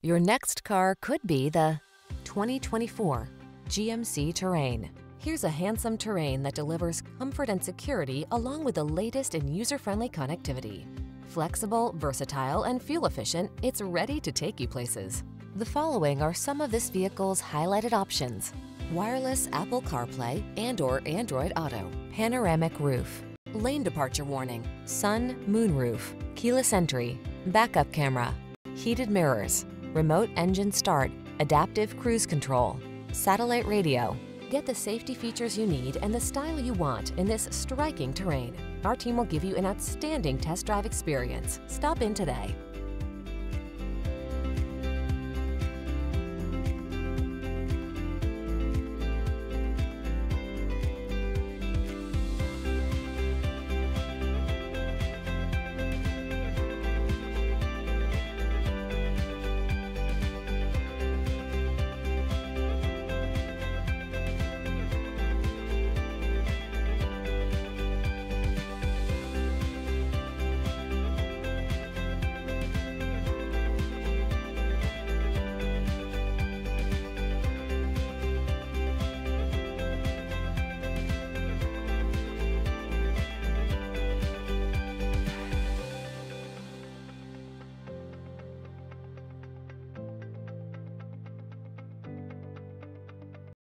Your next car could be the 2024 GMC Terrain. Here's a handsome Terrain that delivers comfort and security along with the latest in user-friendly connectivity. Flexible, versatile, and fuel-efficient, it's ready to take you places. The following are some of this vehicle's highlighted options: wireless Apple CarPlay and/or Android Auto, panoramic roof, lane departure warning, sun, moon roof, keyless entry, backup camera, heated mirrors, remote engine start, adaptive cruise control, satellite radio. Get the safety features you need and the style you want in this striking Terrain. Our team will give you an outstanding test drive experience. Stop in today.